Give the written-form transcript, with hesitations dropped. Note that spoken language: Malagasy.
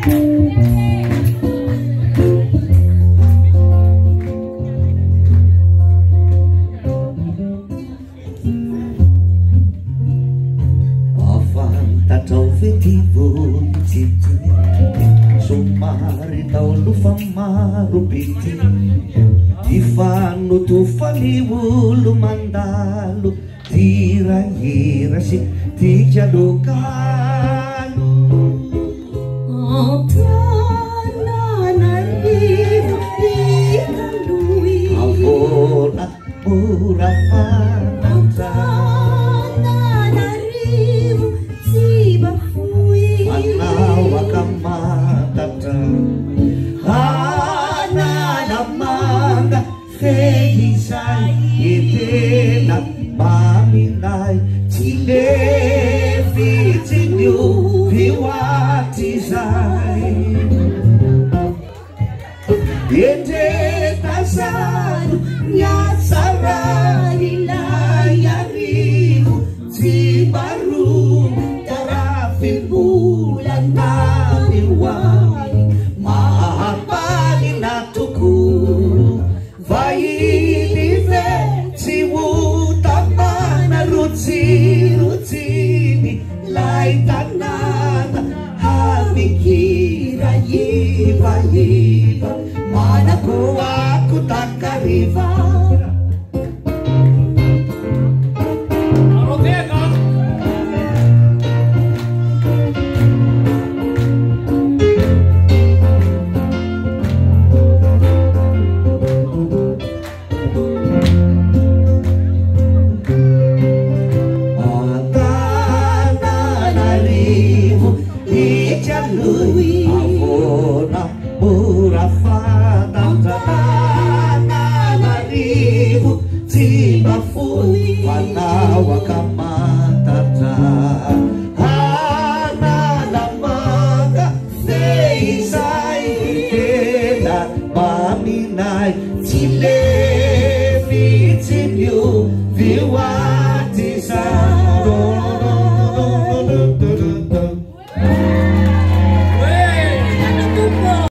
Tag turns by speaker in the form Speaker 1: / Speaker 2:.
Speaker 1: Rupiti Tifano tu faliwulu mandalu Tira-hira si tijalukalu
Speaker 2: Tananarivo ikalui
Speaker 1: Avona murafana
Speaker 2: Tananarivo sibafui
Speaker 1: Manawa kamatata Felisay itena maminay Tilevitinyo viwatizay Yete tasano Nyasaray layarimu Tibaru tarafin bulan namiway Mahabali na tukuro Vailive siwutamana rutini laitanana hamikira yiva mana ko aku takariva Avona murafana Tananarivo Timafui Manawa kamatata Hanalamaga Feisay Ikena Maminay Tilevitinyo Viwa